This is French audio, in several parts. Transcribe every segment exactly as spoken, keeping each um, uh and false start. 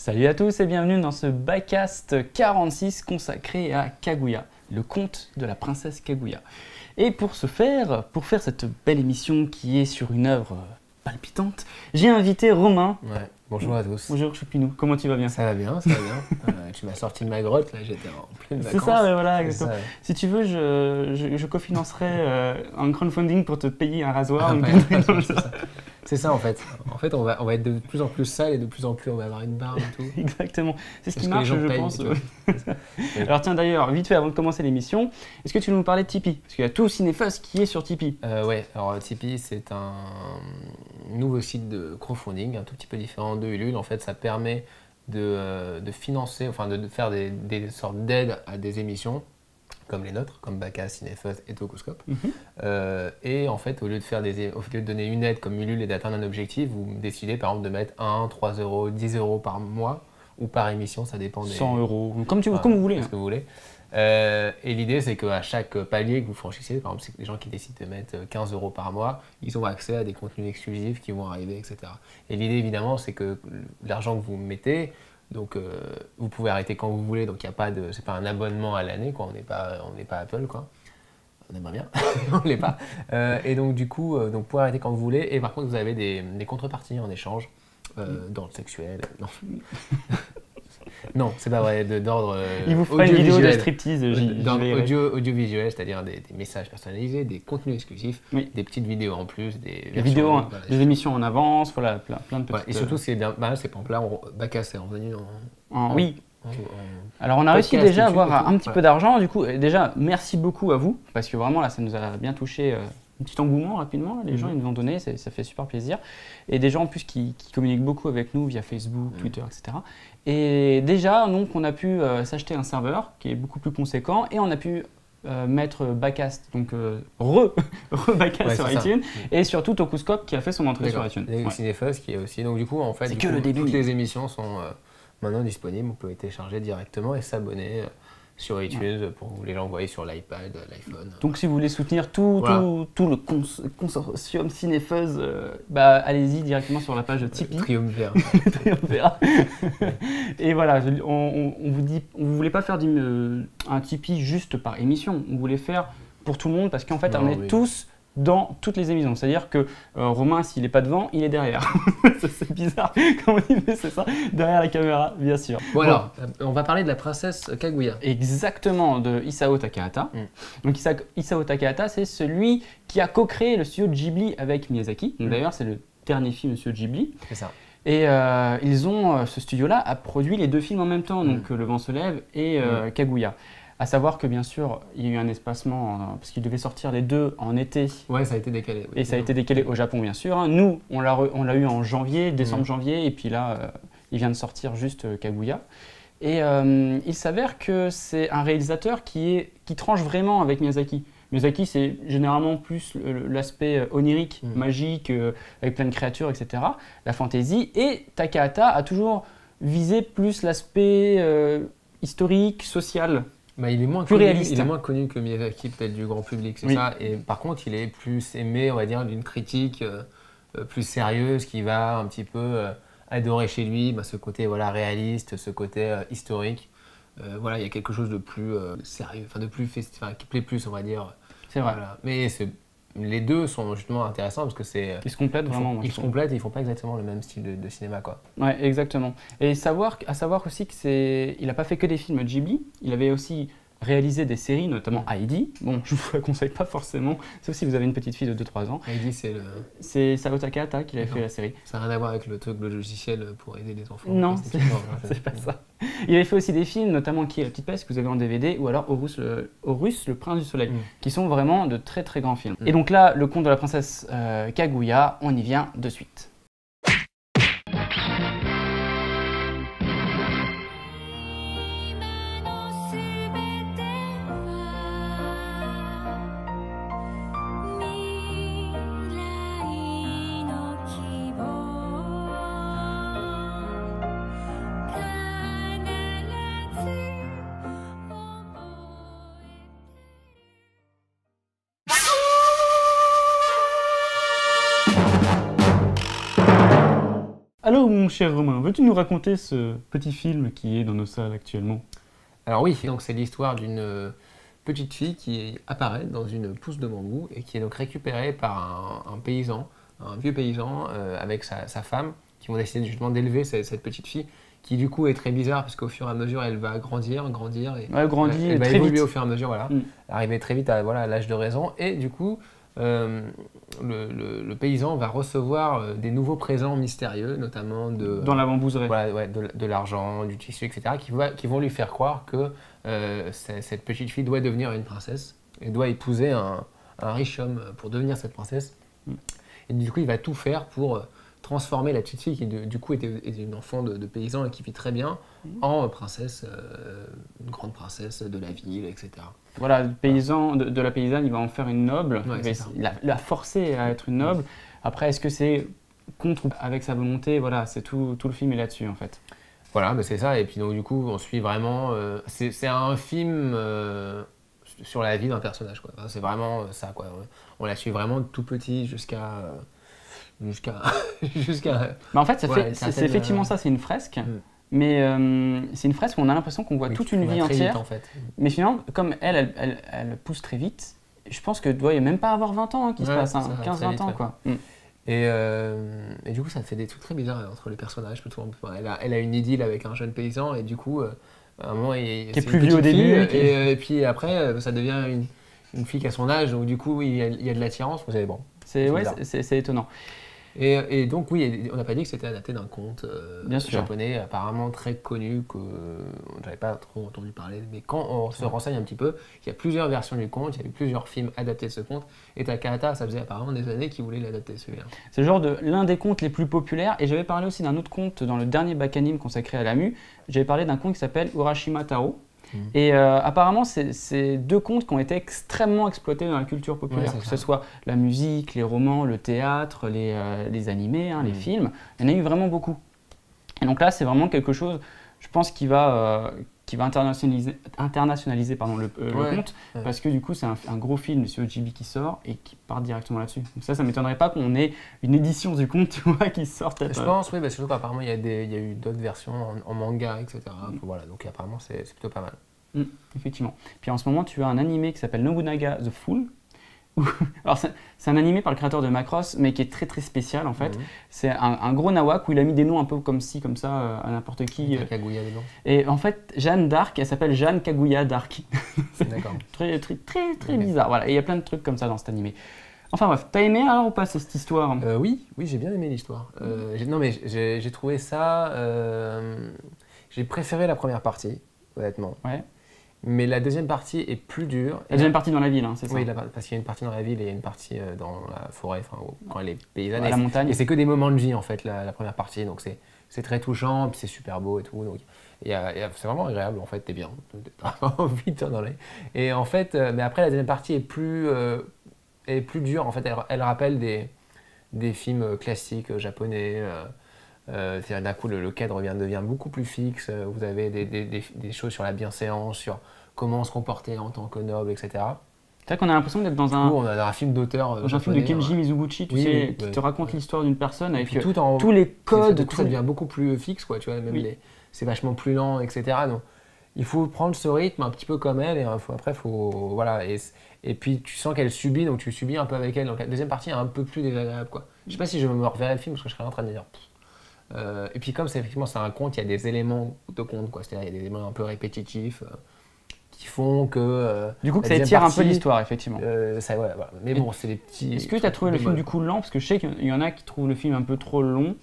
Salut à tous et bienvenue dans ce Backcast quarante-six consacré à Kaguya, le conte de la princesse Kaguya. Et pour ce faire, pour faire cette belle émission qui est sur une œuvre palpitante, j'ai invité Romain. Ouais. Bonjour à tous. Bonjour Choupinou, comment tu vas bien? Ça va bien, ça va bien. euh, tu m'as sorti de ma grotte, là j'étais en pleine vacances. C'est ça, mais voilà, exactement. Ça, ouais. Si tu veux, je, je, je cofinancerai euh, un crowdfunding pour te payer un rasoir. Ah, une ouais, connerie c'est ça. C'est ça en fait. En fait, on va, on va être de plus en plus sale et de plus en plus on va avoir une barbe et tout. Exactement, c'est ce qui Parce que marche, les gens je payent, pense. tu vois. Ouais. Alors tiens d'ailleurs, vite fait avant de commencer l'émission, est-ce que tu veux nous parler de Tipeee? Parce qu'il y a tout Cinéphos qui est sur Tipeee. Euh, ouais, alors Tipeee c'est un nouveau site de crowdfunding, un tout petit peu différent de Ulule. En fait, ça permet de, euh, de financer, enfin de, de faire des, des sortes d'aides à des émissions comme les nôtres, comme Backcast, Cinéphos et Tocoscope. Mm-hmm. euh, et en fait, au lieu de faire des, au lieu de donner une aide comme Ulule et d'atteindre un objectif, vous décidez par exemple de mettre un, trois euros, dix euros par mois ou par émission, ça dépend des... cent euros, comme, tu, Enfin, comme vous voulez. Ce que vous voulez. Euh, et l'idée, c'est qu'à chaque palier que vous franchissez, par exemple, c'est que les gens qui décident de mettre quinze euros par mois, ils ont accès à des contenus exclusifs qui vont arriver, et cetera. Et l'idée, évidemment, c'est que l'argent que vous mettez, donc euh, vous pouvez arrêter quand vous voulez, donc il n'y a pas de, c'est pas un abonnement à l'année, quoi. On n'est pas, on n'est pas Apple, quoi. On aimerait bien, on ne l'est pas. Euh, et donc du coup, euh, donc, vous pouvez arrêter quand vous voulez, et par contre, vous avez des, des contreparties en échange euh, dans le sexuel. Non. Non, c'est pas vrai, d'ordre euh, Il vous fera une vidéo de striptease. D'ordre audio, audiovisuel, c'est-à-dire des, des messages personnalisés, des contenus exclusifs, oui. Des petites vidéos en plus, des, des vidéos, en, voilà, des émissions en avance, voilà, plein, plein de petites... Voilà, et surtout, c'est bien, bah, c'est par exemple là, Backcast est revenu en... en... en oui. En, en Alors on a réussi déjà à avoir un petit ouais. peu d'argent, du coup, déjà, merci beaucoup à vous, parce que vraiment là, ça nous a bien touché... Euh, un petit engouement rapidement, les mmh. gens ils nous ont donné, ça fait super plaisir. Et des gens en plus qui, qui communiquent beaucoup avec nous via Facebook, mmh. Twitter, et cetera. Et déjà, donc, on a pu euh, s'acheter un serveur qui est beaucoup plus conséquent et on a pu euh, mettre Backcast, donc euh, re, re Backcast ouais, sur iTunes mmh. et surtout Tocoscope qui a fait son entrée sur iTunes. Et ouais. Cinéphos qui est aussi. Donc du coup, en fait, c'est que coup, le début. Toutes les émissions sont euh, maintenant disponibles, vous pouvez télécharger directement et s'abonner. Euh, sur iTunes ouais. pour les envoyer sur l'iPad, l'iPhone. Donc si vous voulez soutenir tout, voilà. tout, tout le cons consortium Cinéphos, euh, bah, allez-y directement sur la page de Tipeee. Triumvirat. Triumvirat. Et voilà, on, on, on vous dit, on ne voulait pas faire euh, un Tipeee juste par émission, on voulait faire pour tout le monde parce qu'en fait non, on est oui. tous dans toutes les émissions. C'est-à-dire que euh, Romain, s'il n'est pas devant, il est derrière. C'est bizarre comment il fait, c'est ça, derrière la caméra, bien sûr. Bon, bon. Alors, on va parler de la princesse Kaguya. Exactement, de Isao Takahata. Mm. Donc Isa Isao Takahata, c'est celui qui a co-créé le studio Ghibli avec Miyazaki. Mm. D'ailleurs, c'est le dernier film de studio Ghibli. C'est ça. Et euh, ils ont, ce studio-là a produit les deux films en même temps, donc mm. Le vent se lève et euh, mm. Kaguya. À savoir que bien sûr, il y a eu un espacement, euh, parce qu'ils devaient sortir les deux en été. Ouais, ça a été décalé. Oui. Et ça a été décalé au Japon, bien sûr. Hein. Nous, on l'a eu en janvier, décembre-janvier, mmh. et puis là, euh, il vient de sortir juste euh, Kaguya. Et euh, il s'avère que c'est un réalisateur qui, est, qui tranche vraiment avec Miyazaki. Miyazaki, c'est généralement plus l'aspect onirique, mmh. magique, euh, avec plein de créatures, et cetera. La fantaisie. Et Takahata a toujours visé plus l'aspect euh, historique, social. Bah, il est moins plus connu, réaliste. Il est moins connu que Miyazaki, peut-être du grand public, c'est oui. ça. Et par contre, il est plus aimé, on va dire, d'une critique euh, plus sérieuse qui va un petit peu euh, adorer chez lui bah, ce côté voilà, réaliste, ce côté euh, historique. Euh, voilà, il y a quelque chose de plus euh, sérieux, enfin de plus enfin, qui plaît plus, on va dire. C'est vrai. Voilà. Mais les deux sont justement intéressants parce que c'est. Ils se complètent ils vraiment. Font, moi, ils se complètent et ils font pas exactement le même style de, de cinéma, quoi. Ouais, exactement. Et savoir, à savoir aussi que c'est, il a pas fait que des films Ghibli. Il avait aussi réalisé des séries, notamment Heidi. Bon, je vous la conseille pas forcément, sauf si vous avez une petite fille de deux trois ans. Heidi, c'est le. C'est Isao Takahata qui avait fait la série. Ça n'a rien à voir avec le truc, le logiciel pour aider les enfants. Non, c'est pas ça. Il avait fait aussi des films, notamment Qui est la petite peste que vous avez en D V D, ou alors Horus le, Horus, le prince du soleil, mm. qui sont vraiment de très très grands films. Mm. Et donc là, le conte de la princesse euh, Kaguya, on y vient de suite. Alors mon cher Romain, veux-tu nous raconter ce petit film qui est dans nos salles actuellement? Alors oui, donc c'est l'histoire d'une euh, petite fille qui apparaît dans une pousse de bambou et qui est donc récupérée par un, un paysan, un vieux paysan euh, avec sa, sa femme, qui vont décider justement d'élever cette, cette petite fille, qui du coup est très bizarre parce qu'au fur et à mesure elle va grandir, grandir et Ouais, grandit elle, elle va très évoluer vite. au fur et à mesure, voilà, Mm. arriver très vite à voilà, à l'âge de raison et du coup euh, le, le- le paysan va recevoir euh, des nouveaux présents mystérieux, notamment de, Dans la bambouserie. voilà, ouais, de, de l'argent, du tissu, et cetera, qui, va- qui vont lui faire croire que euh, c'est- cette petite fille doit devenir une princesse et doit épouser un, un riche homme pour devenir cette princesse. Mm. Et du coup, il va tout faire pour euh, transformer la petite fille, qui de- du coup était, était une enfant de, de paysan et qui vit très bien, Mm. en princesse, euh, une grande princesse de la ville, et cetera. Voilà, le paysan, de, de la paysanne, il va en faire une noble, Ouais, il va c'est essayer- ça. la, la forcer à être une noble. Après, est-ce que c'est contre ou avec sa volonté? Voilà, c'est tout, tout le film est là-dessus en fait. Voilà, bah c'est ça. Et puis donc du coup, on suit vraiment. euh, c'est c'est un film euh, sur la vie d'un personnage, quoi. Enfin, c'est vraiment euh, ça, quoi. On la suit vraiment de tout petit jusqu'à euh, jusqu'à jusqu'à. Mais en fait, ça Voilà, fait- une c'est certaine, c'est effectivement euh, ça, c'est une fresque. Mm. Mais euh, c'est une fresque où on a l'impression qu'on voit Oui, toute qui une va vie très vite, entière. en fait. Mais finalement, comme elle, elle, elle, elle pousse très vite, je pense que doit y même pas avoir vingt ans hein, qui se Ouais, passe, ça va quinze très vingt vite, ans ouais. quoi. Mm. Et, euh, et du coup, ça fait des trucs très bizarres entre les personnages. Plutôt. Enfin, elle, a, elle a une idylle avec un jeune paysan et du coup, euh, à un moment, il, Qui est c'est plus une vieux au petite début, fille, et qui- et, euh, et puis après, euh, ça devient une, une fille qui a son âge. Donc du coup, il y a, il y a de l'attirance. Vous savez, bon. C'est C'est ouais, bizarre. c'est- c'est c'est étonnant. Et, et donc oui, on n'a pas dit que c'était adapté d'un conte euh, Bien sûr. japonais apparemment très connu que euh, j'avais pas trop entendu parler. Mais quand on se renseigne un petit peu, il y a plusieurs versions du conte, il y a eu plusieurs films adaptés de ce conte. Et Takahata, ça faisait apparemment des années qu'il voulait l'adapter celui-là. C'est le genre de l'un des contes les plus populaires. Et j'avais parlé aussi d'un autre conte dans le dernier bac anime consacré à l'Amu. J'avais parlé d'un conte qui s'appelle Urashima Taro. Mm. Et euh, apparemment, c'est c'est deux contes qui ont été extrêmement exploités dans la culture populaire, Ouais, c'est que ça. ce soit la musique, les romans, le théâtre, les, euh, les animés, hein, les Mm. films. Il y en a eu vraiment beaucoup. Et donc là, c'est vraiment quelque chose, je pense, qui va, euh, qui va internationaliser, internationaliser pardon, le, euh, le Ouais, conte, ouais. parce que du coup, c'est un, un gros film de Studio Ghibli qui sort et qui part directement là-dessus. Donc ça, ça ne m'étonnerait pas qu'on ait une édition du conte, tu vois, qui sorte. Je pense, oui, bah, surtout qu'apparemment il y, a des- il y a eu d'autres versions en, en manga, et cetera. Enfin, voilà, donc apparemment c'est c'est plutôt pas mal. Mm, effectivement. Puis en ce moment, tu as un animé qui s'appelle Nobunaga The Fool. où- Alors, c'est c'est un animé par le créateur de Macross, mais qui est très très spécial en fait. Mhm. C'est un, un gros nawak où il a mis des noms un peu comme ci, comme ça, euh, à n'importe qui. euh. Kaguya dedans. Et en fait, Jeanne d'Arc, elle s'appelle Jeanne Kaguya d'Arc. D'accord. Très très très, très Ok. bizarre. Voilà. Et il y a plein de trucs comme ça dans cet animé. Enfin bref, t'as aimé alors ou pas cette histoire? Euh, oui, oui, j'ai bien aimé l'histoire. Euh, j'ai- non, mais j'ai j'ai trouvé ça. euh, j'ai préféré la première partie, honnêtement. Ouais. Mais la deuxième partie est plus dure. La deuxième partie dans la ville, hein, c'est ça? Oui, la- parce qu'il y a une partie dans la ville et il y a une partie euh, dans la forêt, enfin, au- quand elle est paysanne. À Et la c'est- montagne. Et c'est que des moments de vie, en fait, la, la première partie. Donc c'est c'est très touchant, puis c'est super beau et tout. Donc il y a- il y a- c'est vraiment agréable, en fait, t'es bien. T'as envie de t'en aller. Et en fait, euh, mais après, la deuxième partie est plus, euh, est plus dure. En fait, elle, elle rappelle des, des films classiques euh, japonais. euh, euh, c'est-à-dire d'un coup, le, le cadre devient, devient beaucoup plus fixe. euh, Vous avez des, des- des- des choses sur la bienséance, sur comment se comporter en tant que noble, et cetera. C'est vrai qu'on a l'impression d'être dans Du un, coup, on a un film d'auteur euh, dans un film de japonais, Kenji ouais. Mizoguchi, tu Oui, sais, oui, qui ouais, te raconte ouais. l'histoire d'une personne Et avec puis euh, tout en, tous les c'est- codes, du coup, ça tous- devient beaucoup plus fixe, quoi, tu vois, même Oui. les- c'est vachement plus lent, et cetera. Donc, il faut prendre ce rythme un petit peu comme elle, et euh, faut- après, faut, voilà, et, et puis tu sens qu'elle subit, donc tu subis un peu avec elle. Donc la deuxième partie est un peu plus désagréable, quoi. Je sais pas si je me reverrai le film, parce que je serais en train de me dire... pff. Euh, et puis comme c'est effectivement c'est un conte, il y a des éléments de conte, quoi. C'est-à-dire il y a des éléments un peu répétitifs euh, qui font que... euh, Du coup, que la ça deuxième étire un partie, peu l'histoire, effectivement. euh, ça, ouais, voilà. Mais Et- bon, c'est des petits... Est-ce que tu as trouvé le film du coup lent? Parce que je sais qu'il y en a qui trouvent le film un peu trop long.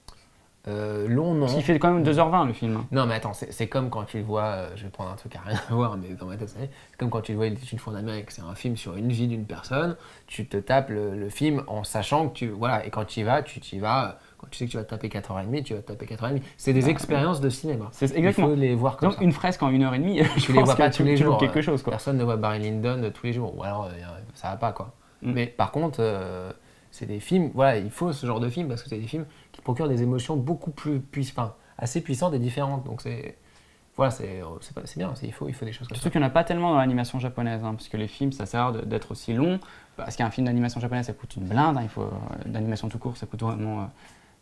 euh, long, non. Parce qu'il fait quand même deux heures vingt le film. Non, mais attends, c'est c'est comme quand tu le vois, euh, je vais prendre un truc à rien à voir, mais dans ma tête, ça y est, c'est comme quand tu le vois, Il était une fois en Amérique, c'est un film sur une vie d'une personne, tu te tapes le, le film en sachant que tu. Voilà, et quand tu y vas, tu y vas, euh, quand tu sais que tu vas te taper quatre heures trente, tu vas te taper quatre heures trente. C'est des Ah, expériences de cinéma. C'est exactement. Il faut les voir comme Donc ça. une fresque en une heure et demie, je Tu les pense vois pas que tous tu, les tu loupes jours. quelque euh, chose quoi. Personne ne voit Barry Lyndon euh, tous les jours, ou alors euh, ça va pas, quoi. Mm. Mais par contre, euh, c'est des films, voilà, il faut ce genre de film parce que c'est des films qui procurent des émotions beaucoup plus puissantes, enfin, assez puissantes et différentes. Donc c'est. Voilà, c'est c'est pas- c'est bien, c'est- il faut, il faut des choses comme ça. Surtout qu'il n'y en a pas tellement dans l'animation japonaise, hein, parce que les films, ça sert de- d'être aussi long. Parce qu'un film d'animation japonaise, ça coûte une blinde, hein, il faut, euh, d'animation tout court, ça coûte vraiment, euh,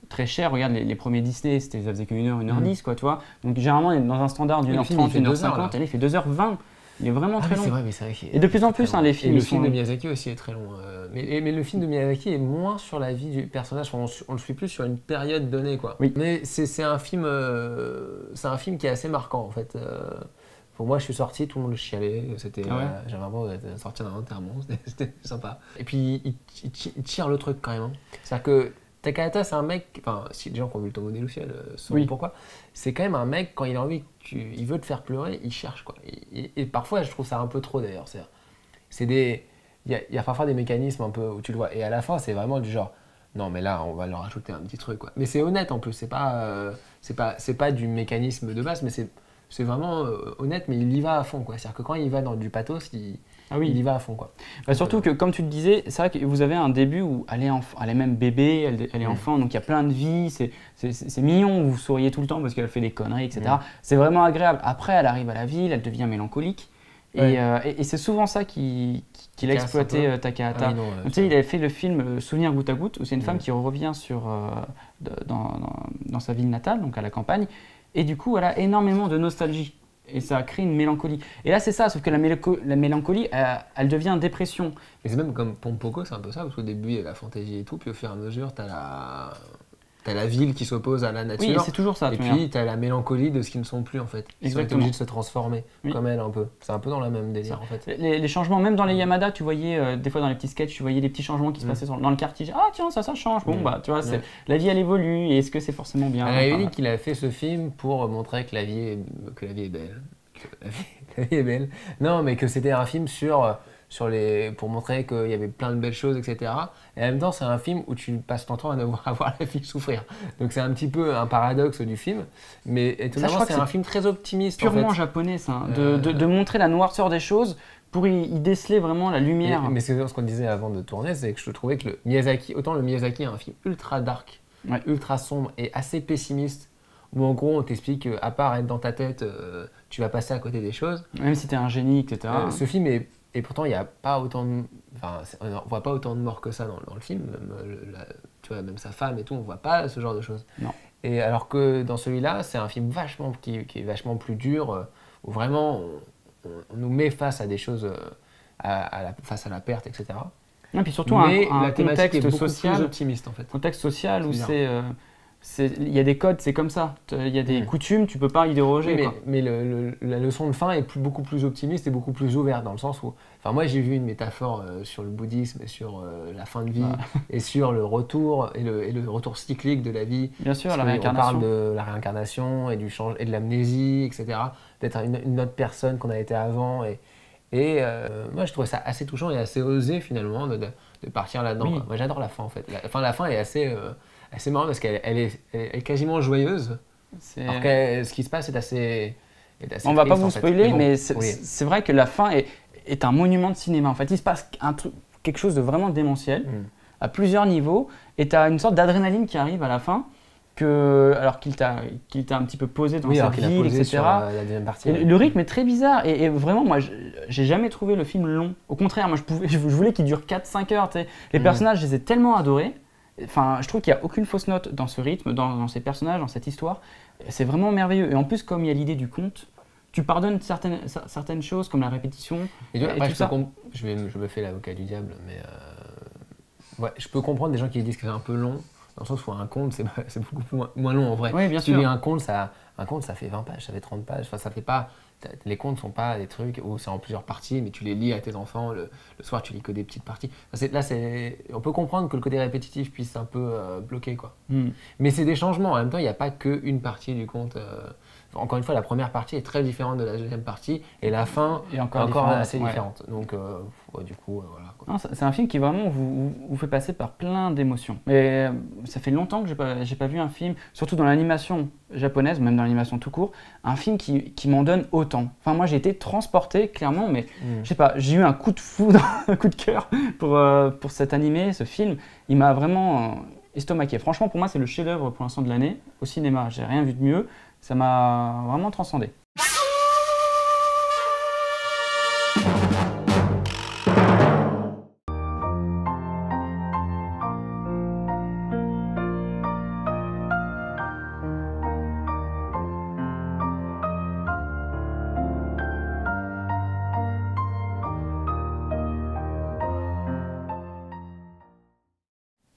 très cher. Regarde, les, les premiers Disney, c'était, ça faisait que une heure, une heure dix, quoi, tu vois. Donc généralement, dans un standard d'une heure trente, une heure cinquante, et là, il fait deux heures vingt. Il est vraiment ah, très long. C'est vrai, mais c'est vrai et de plus en plus, hein, les films. Et le sont... film de Miyazaki aussi est très long. Euh, mais, mais le film de Miyazaki est moins sur la vie du personnage. On, on le suit plus sur une période donnée, quoi. Oui. Mais c'est un film, euh, c'est un film qui est assez marquant, en fait. Euh, pour moi, je suis sorti, tout le monde chialait. C'était, ah ouais. euh, j'avais l'impression d'être sorti d'un enterrement. C'était sympa. Et puis, il, il, il tire le truc quand même. Hein. C'est-à-dire que Takahata, c'est un mec, enfin, si les gens qui ont vu le Tombeau des Lucioles euh, sauront oui. pourquoi, c'est quand même un mec, quand il a envie, tu, il veut te faire pleurer, il cherche, quoi. Et, et, et parfois, je trouve ça un peu trop, d'ailleurs. C'est des... Il y, a, il y a parfois des mécanismes un peu où tu le vois. Et à la fin, c'est vraiment du genre, non, mais là, on va leur rajouter un petit truc, quoi. Mais c'est honnête, en plus. C'est pas, euh, c'est pas, c'est pas du mécanisme de base, mais c'est c'est vraiment euh, honnête, mais il y va à fond, quoi. C'est-à-dire que quand il va dans du pathos, il... Ah oui. Il y va à fond, quoi. Bah surtout que, comme tu le disais, c'est vrai que vous avez un début où elle est, enfant, elle est même bébé, elle, elle est mmh. enfant, donc il y a plein de vie, c'est mignon, vous souriez tout le temps parce qu'elle fait des conneries, et cetera. Mmh. C'est vraiment agréable. Après, elle arrive à la ville, elle devient mélancolique. Ouais. Et, euh, et, et c'est souvent ça qu'il qui, qui a exploité euh, Takahata. Ah oui, non, ouais, tu sais, il avait fait le film euh, Souvenir goutte à goutte, où c'est une mmh. femme qui revient sur, euh, de, dans, dans, dans sa ville natale, donc à la campagne, et du coup, elle a énormément de nostalgie. Et ça crée une mélancolie. Et là, c'est ça, sauf que la, mélanco la mélancolie, elle, elle devient dépression. Mais c'est même comme Pompoko, c'est un peu ça, parce qu'au début, il y a la fantaisie et tout, puis au fur et à mesure, tu as la... T'as la ville qui s'oppose à la nature. Oui, c'est toujours ça. Et puis, tu as la mélancolie de ce qui ne sont plus, en fait. Ils sont obligés de se transformer, oui. comme elle, un peu. C'est un peu dans la même délire, ça. En fait. Les, les changements, même dans les Yamada, tu voyais, euh, des fois dans les petits sketchs, tu voyais des petits changements qui se mmh. passaient sur, dans le quartier. Ah, tiens, ça, ça change. Bon, mmh. bah, tu vois, mmh. la vie, elle évolue. Et est-ce que c'est forcément bien? Elle a dit qu'il a fait ce film pour montrer que la vie est, que la vie est belle. Que la vie, la vie est belle. Non, mais que c'était un film sur... Sur les, pour montrer qu'il y avait plein de belles choses, et cetera. Et en même temps, c'est un film où tu passes ton temps à, voir, à voir la fille souffrir. Donc c'est un petit peu un paradoxe du film. Mais étonnamment, c'est un film très optimiste. Purement en fait. japonais, ça. Hein, de, euh... de, de montrer la noirceur des choses pour y, y déceler vraiment la lumière. Et, mais c'est ce qu'on disait avant de tourner, c'est que je trouvais que le Miyazaki, autant le Miyazaki est un film ultra dark, ouais. ultra sombre et assez pessimiste, où en gros on t'explique qu'à part être dans ta tête, euh, tu vas passer à côté des choses. Même si t'es un génie, et cetera. Euh, ce film est... Et pourtant, il n'y a pas autant de... Enfin, on ne voit pas autant de morts que ça dans, dans le film. Même, le, la, tu vois, même sa femme et tout, on ne voit pas ce genre de choses. Non. Et alors que dans celui-là, c'est un film vachement, qui, qui est vachement plus dur, euh, où vraiment on, on nous met face à des choses, euh, à, à la, face à la perte, et cetera. Et puis surtout Mais un, un la thématique contexte est beaucoup social, plus optimiste en fait. Contexte social où c'est... Il y a des codes, c'est comme ça. Il y a des mmh. coutumes, tu peux pas y déroger. Oui, mais, quoi. mais le, le, la leçon de fin est plus, beaucoup plus optimiste et beaucoup plus ouverte dans le sens où... Enfin, moi, j'ai vu une métaphore euh, sur le bouddhisme et sur euh, la fin de vie ah. et sur le retour et le, et le retour cyclique de la vie. Bien sûr, la réincarnation. On parle de la réincarnation et, du change, et de l'amnésie, et cetera. D'être une, une autre personne qu'on a été avant. Et, et euh, moi, je trouvais ça assez touchant et assez osé finalement de, de, de partir là-dedans. Oui. Moi, j'adore la fin en fait. La, enfin, la fin est assez... Euh, C'est marrant parce qu'elle elle est, elle est quasiment joyeuse. Alors que ce qui se passe est assez, est assez On ne va pas vous en spoiler, fait. mais, bon, mais c'est oui. vrai que la fin est, est un monument de cinéma. En fait, il se passe un truc, quelque chose de vraiment démentiel mm. à plusieurs niveaux. Et tu as une sorte d'adrénaline qui arrive à la fin, que, alors qu'il t'a qu'il t'a un petit peu posé dans oui, cette ville, et cetera. La deuxième partie, et ouais. Le rythme est très bizarre. Et, et vraiment, moi, j'ai jamais trouvé le film long. Au contraire, moi, je, pouvais, je voulais qu'il dure quatre cinq heures. T'sais. Les mm. personnages, je les ai tellement adorés. Enfin, je trouve qu'il n'y a aucune fausse note dans ce rythme, dans, dans ces personnages, dans cette histoire. C'est vraiment merveilleux. Et en plus, comme il y a l'idée du conte, tu pardonnes certaines, certaines choses, comme la répétition. Et tu vois, et après, tout je, ça. je, vais, je me fais l'avocat du diable, mais euh, ouais, je peux comprendre des gens qui disent que c'est un peu long, dans le sens où un conte, c'est beaucoup moins, moins long en vrai. Oui, bien si sûr. tu lis un conte, ça, un conte, ça fait vingt pages, ça fait trente pages. Enfin, ça fait pas. Les contes ne sont pas des trucs où c'est en plusieurs parties, mais tu les lis à tes enfants, le, le soir tu lis que des petites parties. Là, on peut comprendre que le côté répétitif puisse un peu euh, bloquer, quoi. Mm. Mais c'est des changements, en même temps il n'y a pas qu'une partie du conte. Euh... Encore une fois, la première partie est très différente de la deuxième partie, et la fin est encore, encore assez ouais. différente. Donc euh, ouais, du coup, euh, voilà. C'est un film qui vraiment vous, vous fait passer par plein d'émotions. Mais euh, ça fait longtemps que j'ai pas, j'ai pas vu un film, surtout dans l'animation japonaise, même dans l'animation tout court, un film qui, qui m'en donne autant. Enfin, moi, j'ai été transporté, clairement, mais mm. je sais pas, j'ai eu un coup de foudre, un coup de cœur pour, euh, pour cet animé, ce film. Il m'a vraiment euh, estomaqué. Franchement, pour moi, c'est le chef-d'œuvre pour l'instant de l'année au cinéma. J'ai rien vu de mieux. Ça m'a vraiment transcendé.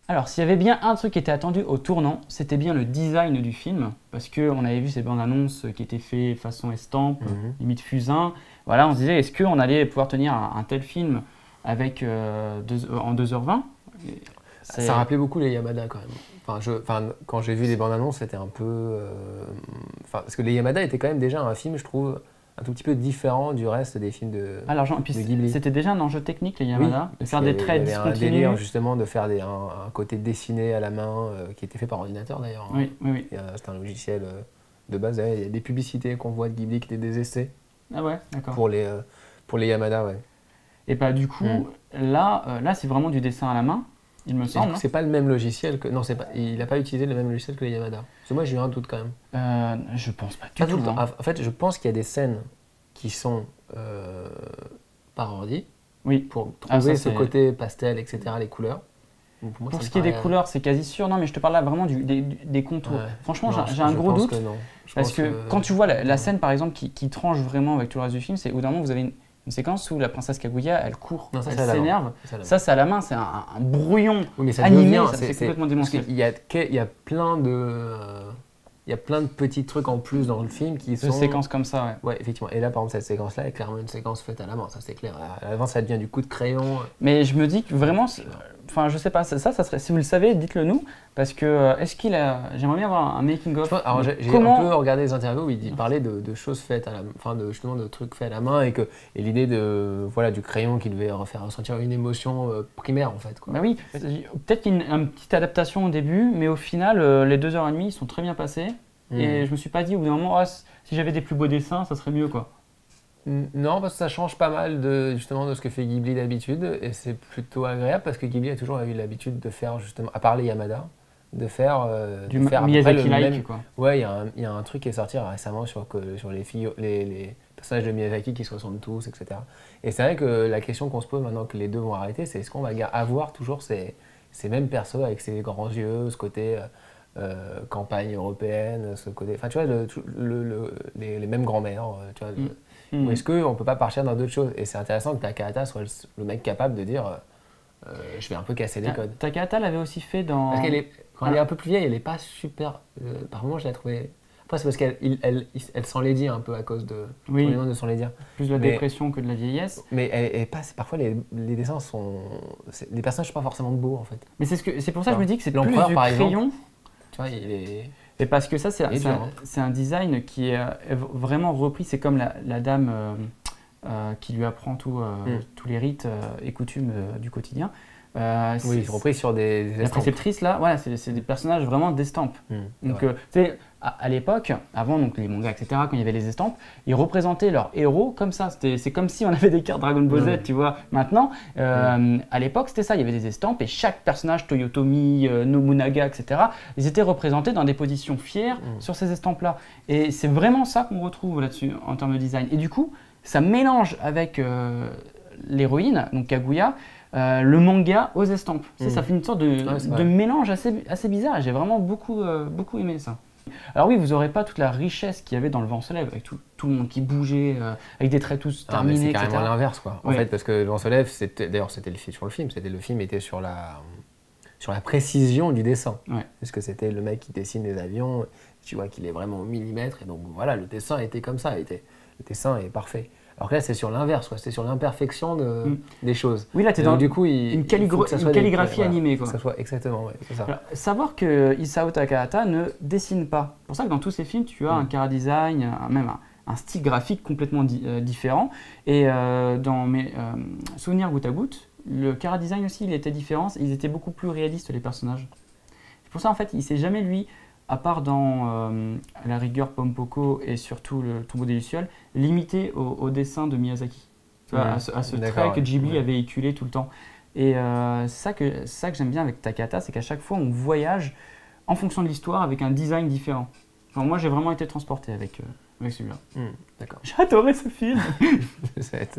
Alors, s'il y avait bien un truc qui était attendu au tournant, c'était bien le design du film, parce qu'on avait vu ces bandes annonces qui étaient faites façon estampe, Mhm. limite fusain. Voilà, on se disait, est-ce qu'on allait pouvoir tenir un, un tel film avec, euh, deux- en deux heures vingt? C'est- Ça rappelait beaucoup les Yamada quand même. Enfin, je, enfin, quand j'ai vu des bandes annonces, c'était un peu. euh, Enfin, parce que les Yamada étaient quand même déjà un film, je trouve, un tout petit peu différent du reste des films de, Alors, genre, et puis de c'est- Ghibli. c'était déjà un enjeu technique, les Oui, Yamada, de parce faire qu'il y des avait- traits il y avait un discontinus. délire justement de faire des, un, un côté dessiné à la main euh, qui était fait par ordinateur d'ailleurs. hein. Oui, oui, oui. Et, euh, C'est un logiciel euh, de base. D'ailleurs, il y a des publicités qu'on voit de Ghibli qui étaient des essais Ah ouais, d'accord. pour les, euh, pour les Yamada. Ouais. Et bah, du coup, Mm. là, euh, là c'est vraiment du dessin à la main, il me Et du semble. coup, c'est pas le même logiciel que. Non, c'est pas. Il n'a pas utilisé le même logiciel que les Yamada. Parce que moi, j'ai eu un doute quand même. Euh, je pense pas du Pas tout. tout le temps. hein. En fait, je pense qu'il y a des scènes qui sont euh, par ordi Oui. pour Ah, trouver ça, ce c'est- côté pastel, et cetera, les couleurs. Donc, pour moi, Pour ça ce me qui est des paraît- couleurs, c'est quasi sûr. Non, mais je te parle là vraiment du- des, des contours. Ouais. Franchement, Non, j'ai je- j'ai un je gros pense doute. que non. Je Parce pense que, quand tu vois la, la Ouais. scène, par exemple, qui, qui tranche vraiment avec tout le reste du film, c'est au bout d'un moment, vous avez une, une séquence où la princesse Kaguya, elle court, Non, ça, elle c'est à la main. s'énerve. C'est ça, là. Ça, c'est à la main, c'est un, un brouillon Oui, mais ça animé, devient, ça c'est- fait c'est- complètement parce démentiel. qu'il y a, que- il y a plein de, euh, il y a plein de petits trucs en plus dans le film qui De sont. séquences comme ça, ouais. Ouais, effectivement. Et là, par exemple, cette séquence-là est clairement une séquence faite à la main, ça c'est clair. Avant, ça devient du coup de crayon. Mais je me dis que vraiment, c'est- enfin, je sais pas, ça, ça, ça serait, si vous le savez, dites-le nous, parce que euh, est-ce qu'il a, j'aimerais bien avoir un making of. Alors, j'ai j'ai Comment- un peu regardé les interviews où il dit- parlait de, de choses faites à la main, enfin de, justement de trucs faits à la main et que et l'idée de voilà du crayon qui devait faire ressentir une émotion euh, primaire en fait. Quoi. Bah oui, peut-être qu'il y a une, une petite adaptation au début, mais au final, euh, les deux heures et demie, ils sont très bien passés. Mm. Et je me suis pas dit au bout d'un moment, ah, si j'avais des plus beaux dessins, ça serait mieux, quoi. Mm, Non, parce que ça change pas mal de justement de ce que fait Ghibli d'habitude et c'est plutôt agréable parce que Ghibli a toujours eu l'habitude de faire justement, à part les Yamada, de faire euh, Du de faire à peu près le Miyazaki-like, même- quoi. Ouais, il y, a un- il y a un truc qui est sorti récemment sur, que, sur les, filles, les, les personnages de Miyazaki qui se ressemblent tous, et cetera. Et c'est vrai que la question qu'on se pose maintenant que les deux vont arrêter, c'est est-ce qu'on va ga- avoir toujours ces, ces mêmes persos avec ces grands yeux, ce côté euh, euh, campagne européenne, ce côté. Enfin, tu vois, le, tout- le- le- les, les mêmes grands-mères, euh, tu vois. le- Mm. Ou est-ce qu'on ne peut pas partir dans d'autres choses? Et c'est intéressant que Takahata soit le, le mec capable de dire euh, euh, je vais un peu casser les Ta- codes. Takahata l'avait aussi fait dans. Parce qu'elle est, quand elle est un peu plus vieille, elle n'est pas super. euh, par moments, je l'ai trouvée. Après, c'est parce qu'elle il- elle, il- elle s'enlaidit un peu à cause de. Oui. de s'enlaidir. Plus de la Mais- dépression que de la vieillesse. Mais elle, elle passe. Parfois, les, les dessins sont. c'est- Les personnages ne sont pas forcément beaux, en fait. Mais c'est ce que, c'est pour ça que je me dis que c'est plus L'empereur, du par crayon. Tu vois, il est. Et parce que ça, c'est Il est c'est dur, un, hein. c'est un design qui est euh, vraiment repris. C'est comme la, la dame euh, euh, qui lui apprend tout, euh, Mm. tous les rites euh, et coutumes euh, du quotidien. Euh, Oui, c'est- repris sur des. des La estampes. préceptrice, là, voilà, c'est c'est des personnages vraiment d'estampes. Mm, c'est Donc, vrai. euh, tu sais, à, à l'époque, avant donc les mangas, et cetera, quand il y avait les estampes, ils représentaient leurs héros comme ça. C'était- C'est comme si on avait des cartes Dragon Ball Z, Ouais. tu vois. Maintenant, euh, à l'époque, c'était ça. Il y avait des estampes et chaque personnage, Toyotomi, euh, Nobunaga, et cetera, ils étaient représentés dans des positions fières Mm. sur ces estampes-là. Et c'est vraiment ça qu'on retrouve là-dessus en termes de design. Et du coup, ça mélange avec euh, l'héroïne, donc Kaguya, euh, le manga aux estampes. Tu sais, Mm. ça fait une sorte de, Ouais, c'est de vrai. mélange assez, assez bizarre. J'ai vraiment beaucoup, euh, beaucoup aimé ça. Alors oui, vous n'aurez pas toute la richesse qu'il y avait dans Le Vent se lève, avec tout, tout le monde qui bougeait, euh, avec des traits tous Ah, mais terminés, c'est et carrément cetera. l'inverse, quoi. En Oui. fait, parce que Le Vent se lève, c'était d'ailleurs c'était le film sur le film, c'était le film était sur la sur la précision du dessin. Ouais. Parce que c'était le mec qui dessine les avions, tu vois qu'il est vraiment au millimètre et donc voilà, le dessin était comme ça, était le dessin est parfait. Alors que là, c'est sur l'inverse, quoi. C'est sur l'imperfection de, Mm. des choses. Oui, là, tu es Et dans donc, du coup, il, une, il calligra- faut que ça une soit des- calligraphie voilà, animée. faut Quoi. que ça soit exactement, ouais, c'est ça. Alors, savoir que Isao Takahata ne dessine pas. C'est pour ça que dans tous ses films, tu as Mm. un chara design, un- même un, un style graphique complètement di- euh, différent. Et euh, dans mes euh, souvenirs goutte à goutte, le chara design aussi, il était différent. Ils étaient beaucoup plus réalistes, les personnages. C'est pour ça, en fait, il ne s'est jamais, lui, à part dans euh, à la rigueur Pompoko et surtout le Tombeau des Lucioles, limité au, au dessin de Miyazaki. Tu vois, Mm. à ce, à ce D'accord, trait que ouais. Ghibli Ouais. a véhiculé tout le temps. Et euh, c'est ça que, c'est ça que j'aime bien avec Takahata, c'est qu'à chaque fois, on voyage en fonction de l'histoire avec un design différent. Enfin, moi, j'ai vraiment été transporté avec, euh, avec celui-là. Mm, D'accord. J'ai adoré ce film. Ça va être-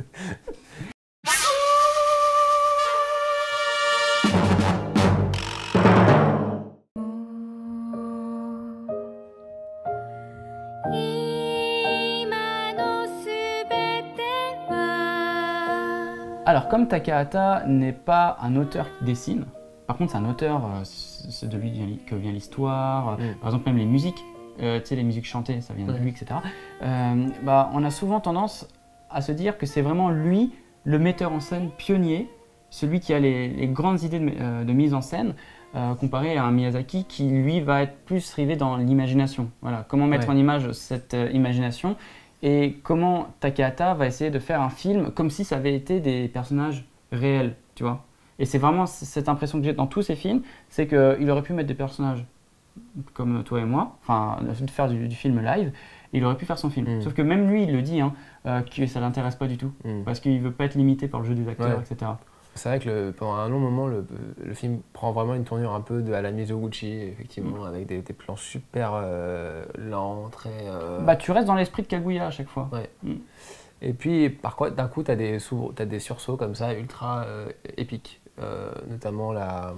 Alors, comme Takahata n'est pas un auteur qui dessine, par contre, c'est un auteur, euh, c'est de lui que vient l'histoire. Mm. Par exemple, même les musiques, euh, tu sais, les musiques chantées, ça vient de Ouais. lui, et cetera. Euh, bah, on a souvent tendance à se dire que c'est vraiment lui, le metteur en scène pionnier, celui qui a les, les grandes idées de, euh, de mise en scène, euh, comparé à un Miyazaki qui, lui, va être plus rivé dans l'imagination. Voilà, comment mettre Ouais. en image cette euh, imagination et comment Takahata va essayer de faire un film comme si ça avait été des personnages réels, tu vois. Et c'est vraiment c- cette impression que j'ai dans tous ces films, c'est qu'il aurait pu mettre des personnages comme toi et moi, enfin, de faire du, du film live, et il aurait pu faire son film. Mm. Sauf que même lui, il le dit, hein, euh, que ça l'intéresse pas du tout, Mm. parce qu'il veut pas être limité par le jeu des acteurs, Ouais. et cetera. C'est vrai que le- pendant un long moment, le, le film prend vraiment une tournure un peu de à la Mizoguchi, effectivement, Mm. avec des, des plans super euh, lents, très. euh, Bah, tu restes dans l'esprit de Kaguya à chaque fois. Ouais. Mm. Et puis, par contre, d'un coup, tu as des, sous- t'as des sursauts comme ça, ultra euh, épiques. Euh, notamment la,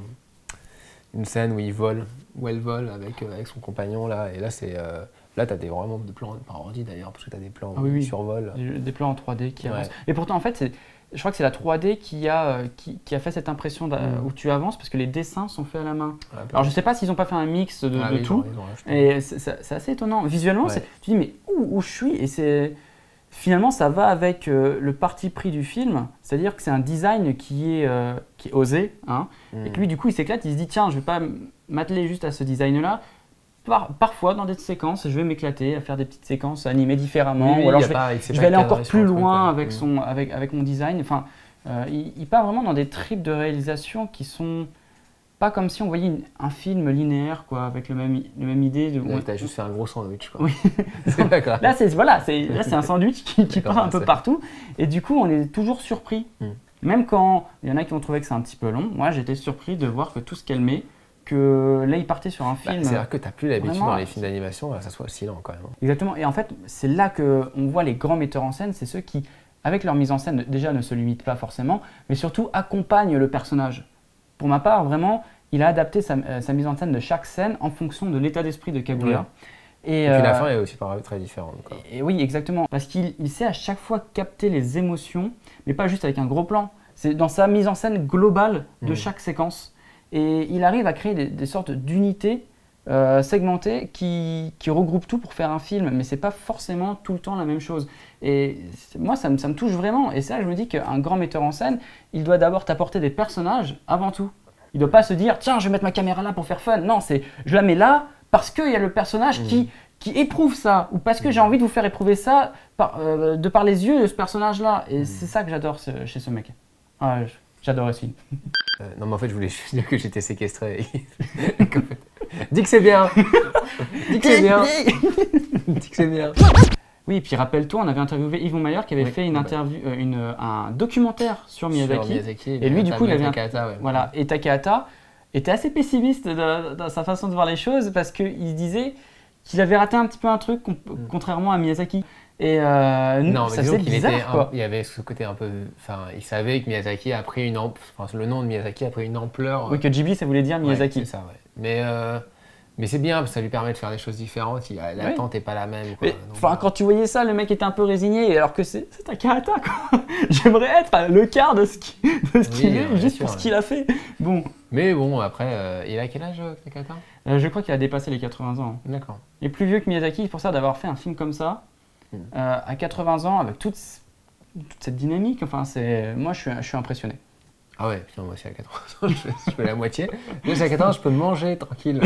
une scène où il vole, où elle vole avec, euh, avec son compagnon, là. Et là, c'est. euh, là, tu as des, vraiment des plans par ordi d'ailleurs, parce que tu as des plans Ah où oui, il oui. survole. Des, des plans en trois D qui Ouais. avancent. Et pourtant, en fait, c'est- je crois que c'est la trois D qui a, euh, qui, qui a fait cette impression d'a- Mm. où tu avances, parce que les dessins sont faits à la main. Ouais, Alors, je sais pas s'ils ont pas fait un mix de, ah de oui, tout. ils ont- ils ont rajouté. Et c'est c'est- c'est assez étonnant. Visuellement, Ouais. c'est- tu dis, mais où, où je suis? Et c'est finalement, ça va avec euh, le parti pris du film, c'est-à-dire que c'est un design qui est, euh, qui est osé, hein, Mm. et que lui, du coup, il s'éclate, il se dit, tiens, je vais pas m'atteler juste à ce design-là. Par- parfois, dans des séquences, je vais m'éclater à faire des petites séquences animées différemment, Oui, ou alors y a je vais, pas- il s'est je pas vais aller cadré encore sur plus un truc, loin ouais. avec, Mm. son, avec, avec mon design. Enfin, euh, il, il part vraiment dans des tripes de réalisation qui sont pas comme si on voyait une- un film linéaire, quoi, avec le même, le même idée. De, Ouais, t'as juste fait un gros sandwich, quoi. Oui. C'est d'accord. Là, c'est voilà, c'est là, c'est un sandwich qui, qui D'accord, part un peu c'est- partout. Et du coup, on est toujours surpris. Mm. Même quand il y en a qui ont trouvé que c'est un petit peu long, moi, j'étais surpris de voir que tout ce qu'elle met, que là, il partait sur un Bah, film. C'est-à-dire que t'as plus l'habitude Vraiment, dans les films d'animation, que ça soit aussi lent, quand même. Exactement. Et en fait, c'est là qu'on voit les grands metteurs en scène, c'est ceux qui, avec leur mise en scène, déjà ne se limitent pas forcément, mais surtout accompagnent le personnage. Pour ma part, vraiment, il a adapté sa, euh, sa mise en scène de chaque scène en fonction de l'état d'esprit de Kaguya. Ouais. Et, Et puis la euh, fin est aussi pareil, très différente, quoi. Et oui, exactement. Parce qu'il il sait à chaque fois capter les émotions, mais pas juste avec un gros plan. C'est dans sa mise en scène globale de Mhm. chaque séquence. Et il arrive à créer des, des sortes d'unités euh, segmentées qui, qui regroupent tout pour faire un film. Mais c'est pas forcément tout le temps la même chose. Et c'est- moi, ça me, ça me touche vraiment. Et ça, je me dis qu'un grand metteur en scène, il doit d'abord t'apporter des personnages avant tout. Il ne doit pas se dire, tiens, je vais mettre ma caméra là pour faire fun. Non, c'est je la mets là parce qu'il y a le personnage Mhm. qui, qui éprouve ça, ou parce que j'ai envie de vous faire éprouver ça par, euh, de par les yeux de ce personnage-là. Et c'est ça que j'adore ce- chez ce mec. Ah, j- j'adore ce film. Euh, non, mais en fait, je voulais juste dire que j'étais séquestré. Qu'en fait, dis que c'est bien. Dis que c'est bien. Dis que c'est bien. Oui, et puis rappelle-toi, on avait interviewé Yvon Mayer qui avait Oui, fait une ouais. interview, euh, une, euh, un documentaire sur Miyazaki. Sur Miyazaki, Et lui, du coup, il avait un- Takahata, ouais. Voilà. Et Takahata était assez pessimiste de- dans sa façon de voir les choses parce qu'il disait qu'il avait raté un petit peu un truc, com- contrairement à Miyazaki. Et euh, Non, mais ça disons faisait qu'il bizarre, était, un- quoi. il y avait ce côté un peu, enfin, il savait que Miyazaki a pris une, amp- enfin, le nom de Miyazaki a pris une ampleur. Oui, que Ghibli, ça voulait dire Ouais, Miyazaki. c'est ça, ouais. Mais, euh, mais c'est bien, parce que ça lui permet de faire des choses différentes. Il- L'attente n'est pas la même. Quoi. Mais, Donc, enfin, euh, quand tu voyais ça, le mec était un peu résigné, alors que c'est c'est Takahata, quoi. J'aimerais être le quart de ce qui- de ce qu'il Oui, est, bien juste sûr, pour ce ouais. qu'il a fait. Bon, Mais bon, après, euh, il a quel âge, euh, Takahata? euh, je crois qu'il a dépassé les quatre-vingts ans. D'accord. Il est plus vieux que Miyazaki, pour ça, d'avoir fait un film comme ça, Mm. euh, à quatre-vingts ans, avec toute, c- toute cette dynamique. Enfin, c'est moi, je suis, je suis impressionné. Ah ouais, putain, moi aussi à quatre-vingts ans, je fais, je fais la moitié. Moi, à quatre-vingts ans, je peux manger tranquille.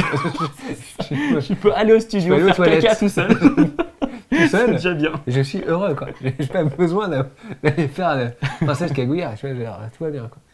je, Tu peux aller au studio, aller aux faire toilettes. caca tout seul. tout C'est seul, déjà bien. je suis heureux, quoi. J'ai j'ai pas besoin d'a- d'aller faire le princesse Kaguya, tu vois, genre, tout va bien, quoi.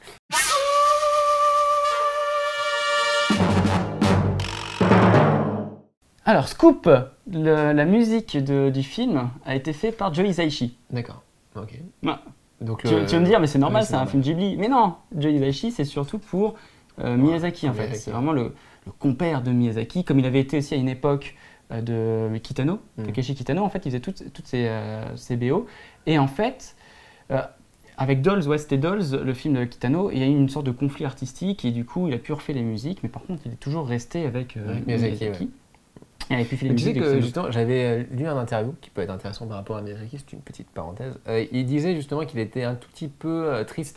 Alors, Scoop, le- la musique de- du film a été faite par Joe Hisaishi. D'accord, ok. Ouais. Donc, Tu, le- tu vas me dire, mais c'est normal, oui, c'est un normal. film Ghibli. Mais non, Joe Hisaishi, c'est surtout pour euh, Miyazaki, en fait. Miyazaki, C'est ouais. vraiment le, le compère de Miyazaki, comme il avait été aussi à une époque euh, de Kitano, Mm. Takeshi Kitano. En fait, il faisait toutes, toutes ses, euh, ses B O. Et en fait, euh, avec Dolls, West et Dolls, le film de Kitano, il y a eu une sorte de conflit artistique et du coup, il a pu refaire les musiques, mais par contre, il est toujours resté avec euh, Avec Miyazaki, Miyazaki. Et il a pu faire les Mais tu sais musiques que avec justement, j'avais euh, lu un interview qui peut être intéressant par rapport à Miyazaki, c'est une petite parenthèse. Euh, il disait justement qu'il était un tout petit peu euh, triste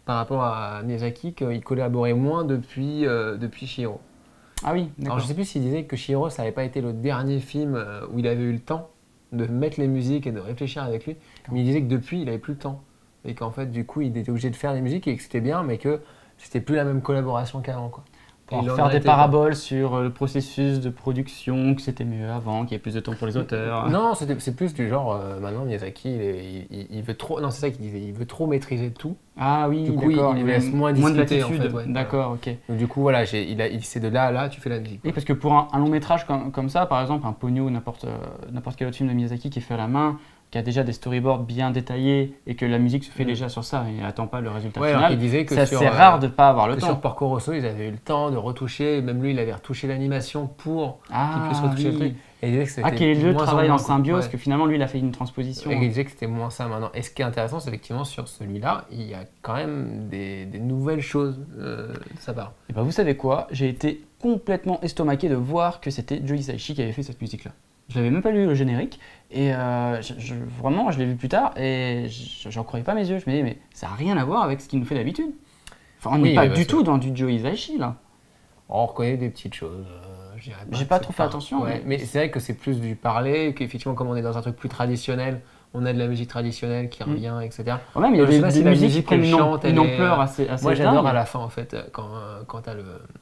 par rapport à Miyazaki qu'il collaborait moins depuis, euh, depuis Chihiro. Ah oui, d'accord. Alors je sais plus s'il disait que Chihiro, ça n'avait pas été le dernier film euh, où il avait eu le temps de mettre les musiques et de réfléchir avec lui, mais il disait que depuis, il n'avait plus le temps. Et qu'en fait, du coup, il était obligé de faire les musiques et que c'était bien, mais que c'était plus la même collaboration qu'avant, quoi. Pour faire des paraboles sur le processus de production, que c'était mieux avant, qu'il y ait plus de temps pour les auteurs. Non, c'est plus du genre, euh, maintenant Miyazaki, il, est, il, il veut trop, non c'est ça qu'il disait, il veut trop maîtriser tout. Ah oui, du coup, il, il laisse moins discuter, moins de latitude. En fait, ouais, d'accord, ok. Donc du coup, voilà, il, il c'est de là à là, tu fais la musique. Oui, parce que pour un, un long métrage comme, comme ça, par exemple, un Ponyo ou n'importe n'importe quel autre film de Miyazaki qui est fait à la main, qui a déjà des storyboards bien détaillés et que la musique se fait mmh. déjà sur ça et n'attend pas le résultat ouais, final. Il disait que c'est c'est rare de ne pas avoir le temps. Sur Porco Rosso, ils avaient eu le temps de retoucher, même lui, il avait retouché l'animation pour ah, qu'il puisse retoucher oui. le truc. Et il disait que c'était ah, que les deux travaillent en symbiose, ouais. que finalement lui, il a fait une transposition. Et il disait que c'était moins ça maintenant. Et ce qui est intéressant, c'est effectivement sur celui-là, il y a quand même des, des nouvelles choses euh, de sa part. Et ben, vous savez quoi? J'ai été complètement estomaqué de voir que c'était Joe Hisaishi qui avait fait cette musique-là. Je n'avais même pas lu le générique et euh, je, je, vraiment je l'ai vu plus tard et j'en croyais pas mes yeux. Je me disais mais ça n'a rien à voir avec ce qu'il nous fait d'habitude. Enfin on n'est oui, pas du tout dans du Joe Hisaishi là. On reconnaît des petites choses. Euh, J'ai pas trop fait attention. Ouais, mais mais c'est vrai que c'est plus du parler, qu'effectivement comme on est dans un truc plus traditionnel, on a de la musique traditionnelle qui revient, mmh. et cetera. Ouais, même il y a des, des, si des musiques qui prennent une, chante, une ampleur assez, assez moi j'adore à la fin en fait quand, quand tu as le...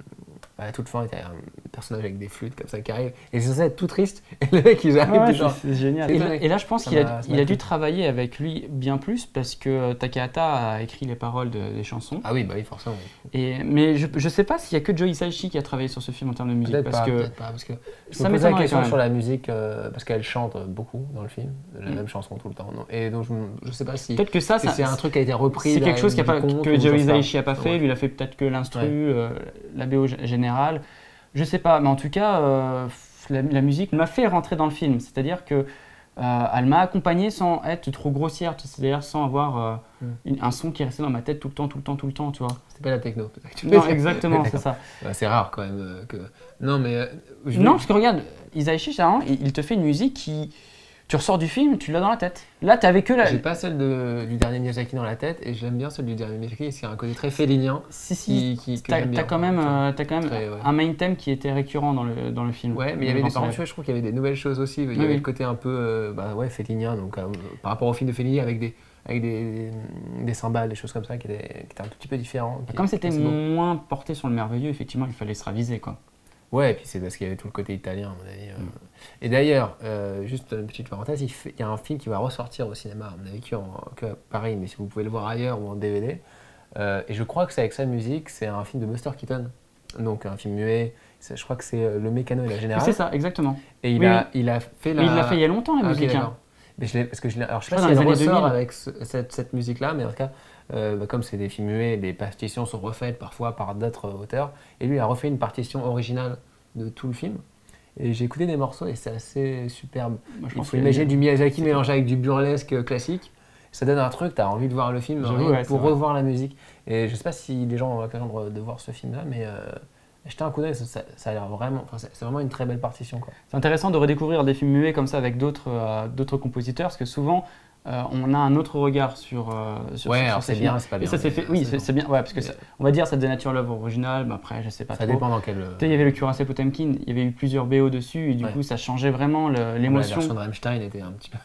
À toute fin, il y a un personnage avec des flûtes comme ça qui arrive et c'est censé être tout triste et le mec il arrive ouais, genre... c'est génial. Et là, et là je pense qu'il a, il a dû travailler avec lui bien plus parce que Takahata a écrit les paroles de, des chansons. Ah oui, bah oui, forcément. Et, mais je, je sais pas s'il y a que Joe Hisaishi qui a travaillé sur ce film en termes de musique. Peut-être parce pas, que peut-être pas, parce que je ça me posais la question sur la musique euh, parce qu'elle chante beaucoup dans le film, la mm. même chanson tout le temps. Non. Et donc je, je sais pas si... Peut-être que ça, si ça c'est un truc qui a été repris. C'est quelque chose a pas, que Joe Hisaishi a pas fait, ouais. lui il a fait peut-être que l'instru, ouais. euh, la B O générale. Je sais pas, mais en tout cas, euh, la, la musique m'a fait rentrer dans le film. C'est-à-dire que euh, elle m'a accompagné sans être trop grossière, c'est-à-dire sans avoir euh, mm. une, un son qui restait dans ma tête tout le temps, tout le temps, tout le temps, tu vois. C'était pas la techno, peut-être. Non, exactement, c'est ça. Ouais, c'est rare quand même euh, que. Non, mais. Euh, je non, veux... parce que regarde, Hisaishi, généralement, il, il te fait une musique qui. Tu ressors du film, tu l'as dans la tête. Là, tu avec eux la. J'ai pas celle de, du dernier Miyazaki dans la tête et j'aime bien celle du dernier Miyazaki, c'est un côté très félinien. Si, si, qui, qui, t'as, t'as quand même, euh, t'as quand même très, ouais. un main theme qui était récurrent dans le, dans le film. Ouais, mais il y avait des, par je trouve qu'il y avait des nouvelles choses aussi. Il y oui, avait oui. le côté un peu euh, bah, ouais, félinien, donc euh, par rapport au film de Fellini avec des. Avec des, des, des cymbales, des choses comme ça qui étaient, qui étaient un tout petit peu différents. Comme c'était moins porté sur le merveilleux, effectivement, il fallait se raviser, quoi. Ouais, et puis c'est parce qu'il y avait tout le côté italien, à mon avis. Euh. Mm. Et d'ailleurs, euh, juste une petite parenthèse, il, fait, il y a un film qui va ressortir au cinéma, à mon avis, que, que à Paris, mais si vous pouvez le voir ailleurs ou en D V D. Euh, et je crois que c'est avec sa musique, c'est un film de Buster Keaton, donc un film muet. Je crois que c'est Le Mécano et la Générale. C'est ça, exactement. Et il, oui, a, il a fait la... Mais il l'a fait il y a longtemps, la ah, musique. Okay, hein. Mais je parce que je alors je sais pas si elle ressort avec ce, cette, cette musique-là, mais en tout cas, euh, bah, comme c'est des films muets, les partitions sont refaites parfois par d'autres auteurs. Et lui, il a refait une partition originale de tout le film. Et j'ai écouté des morceaux et c'est assez superbe. Moi, je il faut imaginer du Miyazaki mélangé avec du burlesque classique. Ça donne un truc, tu as envie de voir le film ouais, pour revoir vrai. la musique. Et je sais pas si les gens ont l'occasion de, de voir ce film-là, mais... Euh, jetez un coup d'œil, ça, ça, ça a l'air vraiment, enfin, c'est vraiment une très belle partition. C'est intéressant de redécouvrir des films muets comme ça avec d'autres euh, d'autres compositeurs, parce que souvent euh, on a un autre regard sur, euh, sur, ouais, sur, alors sur c'est bien, c'est pas bien. Et ça s'est fait, oui, c'est bien, ouais, parce que ça, on va dire ça dénature l'œuvre originale, mais après je sais pas ça trop. Ça dépend dans quel. Il y avait le Curaçao Potemkin, il y avait eu plusieurs B O dessus, et du ouais. coup ça changeait vraiment l'émotion. La version de Rammstein était un petit peu.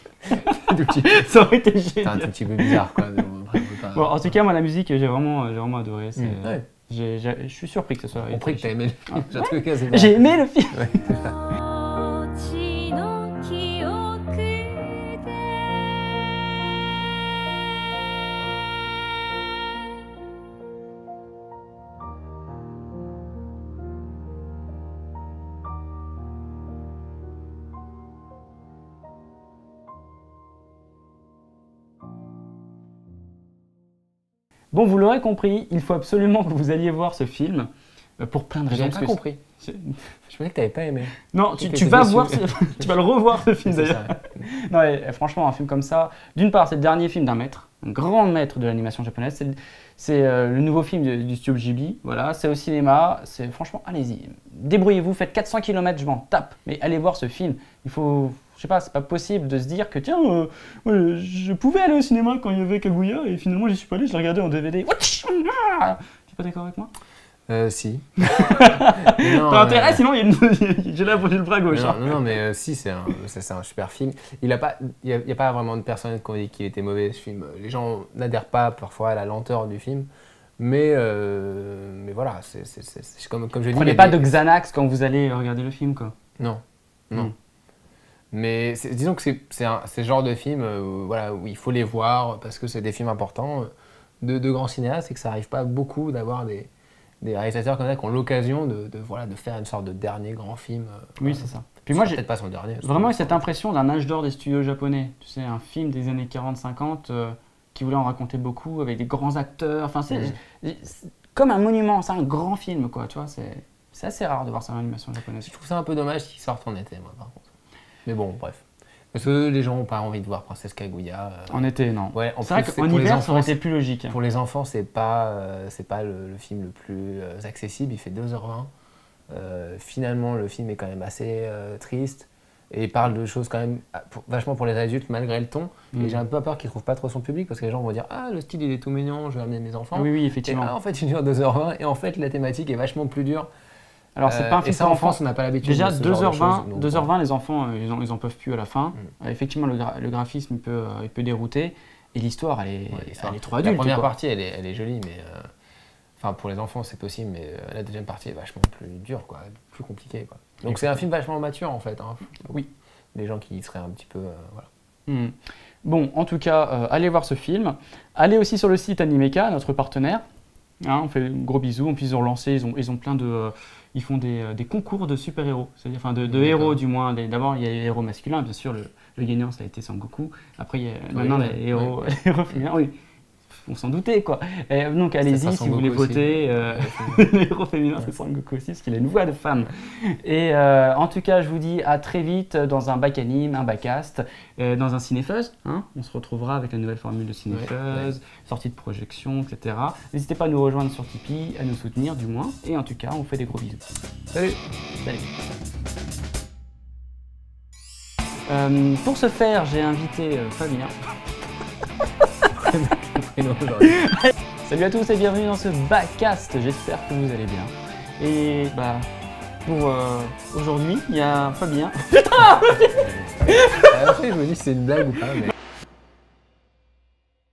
Ça aurait été génial. C'était un tout petit peu bizarre, quoi. Mais bon, après, pas... bon, en tout cas, moi la musique, j'ai vraiment, j'ai vraiment adoré. Mmh, ouais. Je suis surpris que ce soit. J'ai compris que t'as aimé le film. Ouais. J'ai aimé le film. Ouais. Bon, vous l'aurez compris, il faut absolument que vous alliez voir ce film pour plein de raisons. J'ai pas compris. Je pensais que tu n'avais pas aimé. Non, tu, tu vas voir, ce... tu vas le revoir ce film d'ailleurs. Non, et, franchement, un film comme ça, d'une part, c'est le dernier film d'un maître, un grand maître de l'animation japonaise. C'est euh, le nouveau film de, du studio Ghibli. Voilà, c'est au cinéma. C'est franchement, allez-y, débrouillez-vous, faites quatre cents kilomètres, je m'en tape, mais allez voir ce film. Il faut, je sais pas, c'est pas possible de se dire que tiens, euh, ouais, je pouvais aller au cinéma quand il y avait Kaguya et finalement j'y suis pas allé, je l'ai regardé en D V D. Tu es pas d'accord avec moi? Euh, si. T'as intérêt, euh... sinon il y a une... j'ai là pour le bras gauche. Non, non, non, mais euh, si, c'est un, c'est un super film. Il n'y a, a pas vraiment de personnes qui ont dit qu'il était mauvais ce film. Les gens n'adhèrent pas parfois à la lenteur du film. Mais, euh, mais voilà, c'est comme, comme je dis. Prenez pas des... de Xanax quand vous allez regarder le film, quoi. Non, non. Mm. Mais disons que c'est ce genre de film euh, voilà, où il faut les voir parce que c'est des films importants de, de grands cinéastes et que ça n'arrive pas beaucoup d'avoir des, des réalisateurs comme ça qui ont l'occasion de, de, voilà, de faire une sorte de dernier grand film. Euh, oui, voilà. c'est ça. Puis moi, j'ai peut-être pas son dernier. Vraiment eu cette impression d'un âge d'or des studios japonais. Tu sais, un film des années quarante cinquante euh, qui voulait en raconter beaucoup avec des grands acteurs. Enfin, c'est mmh. comme un monument, c'est un grand film, quoi. Tu vois, c'est assez rare de voir ça en animation japonaise. Je trouve ça un peu dommage qu'il sorte en été, moi, par contre. Mais bon, bref. Parce que les gens n'ont pas envie de voir Princesse Kaguya. Euh... En été, non. Ouais, c'est vrai qu'en hiver, ça aurait été plus logique. Pour les enfants, c'est pas, euh, c'est pas le, le film le plus euh, accessible. Il fait deux heures vingt. Euh, finalement, le film est quand même assez euh, triste. Et il parle de choses quand même pour, vachement pour les adultes, malgré le ton. Mmh. Et j'ai un peu peur qu'il ne trouve pas trop son public, parce que les gens vont dire « Ah, le style, il est tout mignon, je vais amener mes enfants. » Oui, oui, effectivement. Et, ah, en fait, il dure deux heures vingt. Et en fait, la thématique est vachement plus dure. Alors, c'est pas un film et ça, en France, on n'a pas l'habitude. Déjà, de ce deux heures vingt, choses, deux heures vingt, les enfants, ils en, ils en peuvent plus à la fin. Mm. Euh, effectivement, le, gra le graphisme, il peut, il peut dérouter. Et l'histoire, elle, est, ouais, elle est trop adulte. La première quoi. partie, elle est, elle est jolie, mais... Euh, enfin, pour les enfants, c'est possible, mais euh, la deuxième partie est vachement plus dure, quoi, plus compliquée, quoi. Donc, c'est un film vachement mature, en fait. Hein. Oui. Les gens qui seraient un petit peu... Euh, voilà. Mm. Bon, en tout cas, euh, allez voir ce film. Allez aussi sur le site Animeka, notre partenaire. Hein, on fait un gros bisous. En plus, ils ont lancé, ils ont, ils ont plein de... Euh, ils font des, des concours de super-héros, c'est-à-dire enfin de, de héros du moins. D'abord, il y a les héros masculins, bien sûr, le, le gagnant, ça a été Sangoku. Après, il y a oui, maintenant oui, les héros, oui. les héros féminins, oui. On s'en doutait, quoi. Et donc, allez-y, si vous voulez voter. Euh, les héros féminins, c'est Sangoku aussi, parce qu'il a une voix de femme. Et euh, en tout cas, je vous dis à très vite dans un bac anime, un backcast, euh, dans un Cinefuzz. Hein, on se retrouvera avec la nouvelle formule de Cinefuzz, ouais, ouais. sortie de projection, et cetera. N'hésitez pas à nous rejoindre sur Tipeee, à nous soutenir du moins. Et en tout cas, on vous fait des gros bisous. Salut. Salut. Euh, pour ce faire, j'ai invité euh, Fabien. Salut à tous et bienvenue dans ce backcast, j'espère que vous allez bien. Et bah, pour euh, aujourd'hui, il y a Fabien. Putain. Après, je me dis si c'est une blague ou pas, mais...